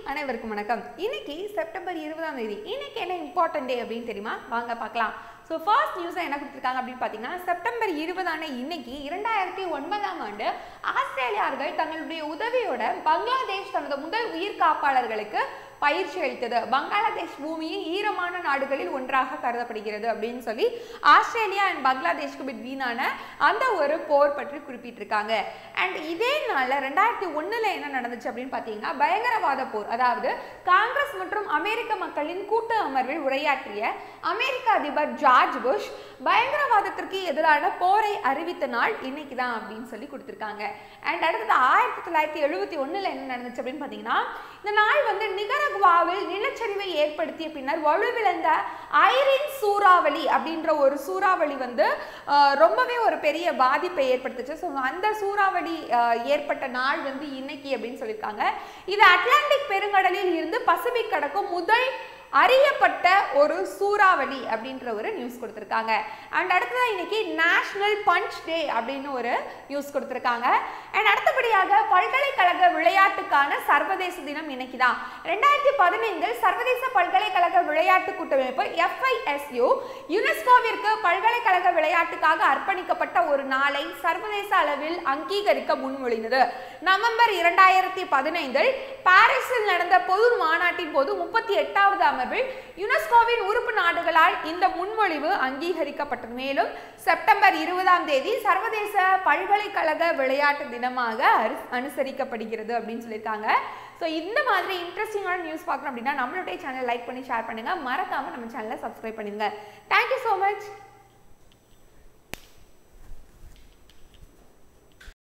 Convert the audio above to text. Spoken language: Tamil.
அனைவருக்கும் வணக்கம். இன்னைக்கு செப்டம்பர் 20ஆம் தேதி. இன்னைக்கு என்ன இம்பார்ட்டன்ட் டே அப்படின்னு தெரியுமா? வாங்க பார்க்கலாம். ஸோ ஃபர்ஸ்ட் நியூஸை என்ன கொடுத்துருக்காங்க அப்படின்னு பார்த்தீங்கன்னா, செப்டம்பர் 20 இன்னைக்கு 2009ஆம் ஆண்டு ஆஸ்திரேலியர்கள் தங்களுடைய உதவியோட பங்களாதேஷ் தனது முதல் உயிர் காப்பாளர்களுக்கு பயிற்சி அளித்தது. பங்களாதேஷ் பூமியின் ஈரமான நாடுகளில் ஒன்றாக கருதப்படுகிறது அப்படின்னு சொல்லி ஆஸ்திரேலியா அண்ட் பங்களாதேஷ்க்கு பிட்வீனான அந்த ஒரு போர் பற்றி குறிப்பிட்டிருக்காங்க. அண்ட் இதே நாளில் 2001 என்ன நடந்துச்சு அப்படின்னு பார்த்தீங்கன்னா, பயங்கரவாத போர், அதாவது காங்கிரஸ் மற்றும் அமெரிக்க மக்களின் கூட்டு அமர்வில் உரையாற்றிய அமெரிக்க அதிபர் ஜார்ஜ் புஷ் பயங்கரவாதத்திற்கு எதிரான போரை அறிவித்த நாள் இன்னைக்கு தான் அப்படின்னு சொல்லி கொடுத்துருக்காங்க. அண்ட் அடுத்தது 1971 என்ன நடந்துச்சு அப்படின்னு பார்த்தீங்கன்னா, இந்த நாள் வந்து நிகரகுவாவில் நிலச்சரிவை ஏற்படுத்திய பின்னர் வலுவிழந்த ஐரின் சூறாவளி அப்படின்ற ஒரு சூறாவளி வந்து ரொம்பவே ஒரு பெரிய பாதிப்பை ஏற்படுத்துச்சு. ஸோ அந்த சூறாவளி ஏற்பட்ட நாள் வந்து இன்னைக்கு அப்படின்னு சொல்லியிருக்காங்க. இது அட்லாண்டிக் பெருங்கடலில் இருந்து பசிபிக் கடக்கும் முதல் அறியப்பட்ட ஒரு சூறாவளி அப்படின்ற ஒரு நியூஸ் கொடுத்துருக்காங்க. அண்ட் அடுத்ததான் இன்னைக்கு நேஷனல் பஞ்ச் டே அப்படின்னு ஒரு நியூஸ் கொடுத்துருக்காங்க. அண்ட் அடுத்தபடியாக பல்கலைக்கழக விளையாட்டுக்கான சர்வதேச தினம் இன்னைக்கு தான். 2015 சர்வதேச பல்கலைக்கழக விளையாட்டு கூட்டமைப்பு FISU யுனெஸ்கோவிற்கு பல்கலைக்கழக விளையாட்டுக்காக அர்ப்பணிக்கப்பட்ட ஒரு நாளை சர்வதேச அளவில் அங்கீகரிக்க முன்மொழிந்தது. நவம்பர் 2015 பாரிஸில் நடந்த பொது மாநாட்டின் போது 38வது அமர்வில் யுனெஸ்கோவின் உறுப்பு நாடுகளால் இந்த முன்மொழிவு அங்கீகரிக்கப்பட்டது. மேலும் செப்டம்பர் 20ஆம் தேதி சர்வதேச பல்கலைக்கழக விளையாட்டு தினமாக அனுசரிக்கப்படுகிறது அப்படின்னு சொல்லியிருக்காங்க. ஸோ இந்த மாதிரி இன்ட்ரெஸ்டிங்கான நியூஸ் பார்க்கணும் அப்படின்னா நம்மளுடைய சேனல் லைக் பண்ணி ஷேர் பண்ணுங்க. மறக்காம நம்ம சேனலை சப்ஸ்கிரைப் பண்ணுங்க. Thank you so much.